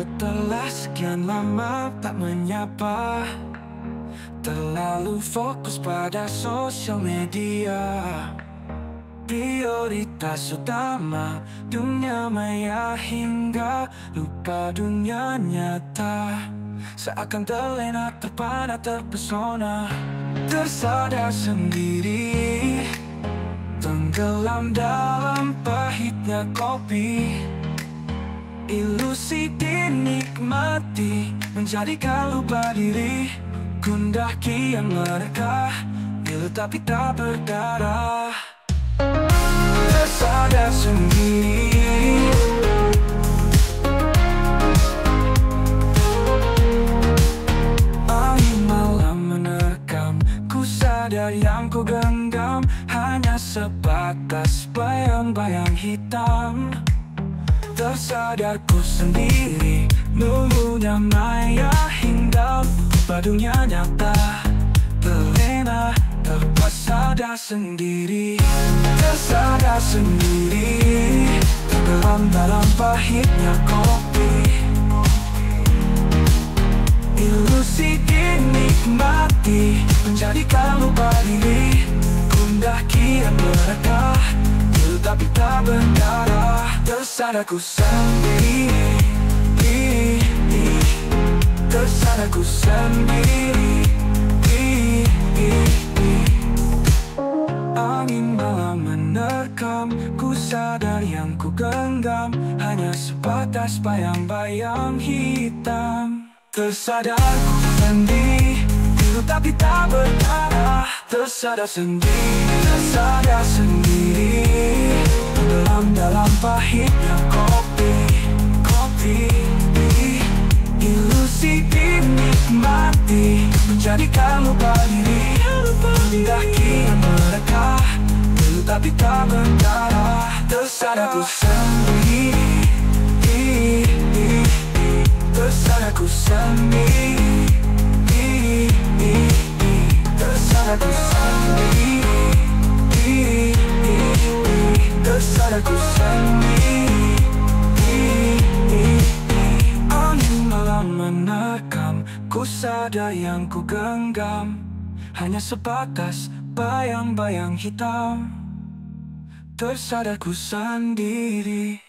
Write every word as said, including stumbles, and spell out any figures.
Setelah sekian lama tak menyapa, terlalu fokus pada sosial media. Prioritas utama dunia maya hingga lupa dunia nyata. Seakan terlena, terpana, terpesona, tersadar sendiri, tenggelam dalam pahitnya kopi. Ilusi dinikmati, menjadikan lupa diri. Gundah kian merekah, pilu tapi tak berdarah. Tersadar sendiri, angin malam menerkam. Ku sadar yang ku genggam hanya sebatas bayang-bayang hitam. Tersadarku sendiri, nunggunya maya hingga lupa dunia nyata. Terlena, tersadar sendiri, tersadar sendiri, tenggelam dalam pahitnya kopi. Ilusi dinikmati, menjadikan lupa diri. Gundah kian merekah, pilu tapi tak berdarah. Tersadarku sendiri, tersadarku sendiri. Angin malam menerkam, ku sadar yang ku genggam hanya sebatas bayang-bayang hitam. Tersadarku sendiri, pilu tapi tak berdarah. Tersadar sendiri, tersadar sendiri, tenggelam dalam pahitnya kopi. Kopi, ilusi dinikmati, menjadikan lupa diri. Gundah kian merekah, pilu tapi tak berdarah. Tersadarku sendiri, tersadarku sendiri, tersadarku sendiri, tersadarku sendiri. Angin malam menerkam, ku sadar yang ku genggam hanya sebatas bayang-bayang hitam. Tersadarku sendiri.